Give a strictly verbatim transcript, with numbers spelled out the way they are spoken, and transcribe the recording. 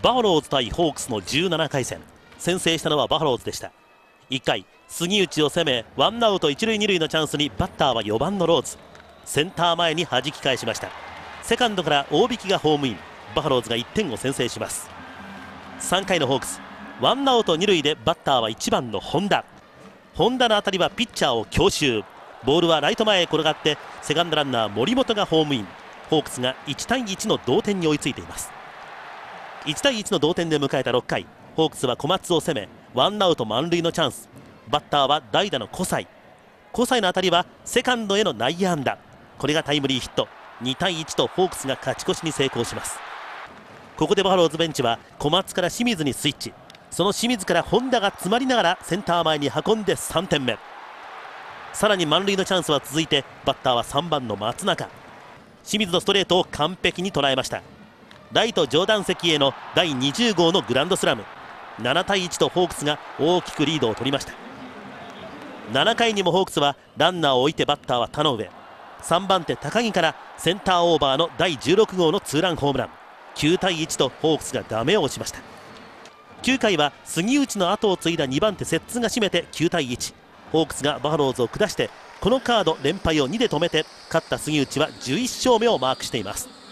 バファローズ対ホークスのじゅうななかい戦、先制したのはバファローズでした。いっかい杉内を攻め、ワンアウト一塁二塁のチャンスにバッターはよばんのローズ。センター前に弾き返しました。セカンドから大引がホームイン。バファローズがいってんを先制します。さんかいのホークス、ワンアウト二塁でバッターはいちばんの本田。本田の当たりはピッチャーを強襲。ボールはライト前へ転がってセカンドランナー森本がホームイン。ホークスがいちたいいちの同点に追いついています。いちたいいちの同点で迎えたろっかい、ホークスは小松を攻め、ワンアウト満塁のチャンス。バッターは代打の小西。小西の当たりはセカンドへの内野安打。これがタイムリーヒット。にたいいちとホークスが勝ち越しに成功します。ここでバファローズベンチは小松から清水にスイッチ。その清水から本田が詰まりながらセンター前に運んでさんてんめ。さらに満塁のチャンスは続いて、バッターはさんばんの松中。清水のストレートを完璧に捉えました。ライト上段席へのだいにじゅうごうのグランドスラム。ななたいいちとホークスが大きくリードを取りました。ななかいにもホークスはランナーを置いて、バッターは田上。さんばん手高木からセンターオーバーのだいじゅうろくごうのツーランホームラン。きゅうたいいちとホークスがダメを押しました。きゅうかいは杉内の後を継いだにばん手摂津が締めてきゅうたいいち。ホークスがバファローズを下して、このカード連敗をにで止めて、勝った杉内はじゅういっしょうめをマークしています。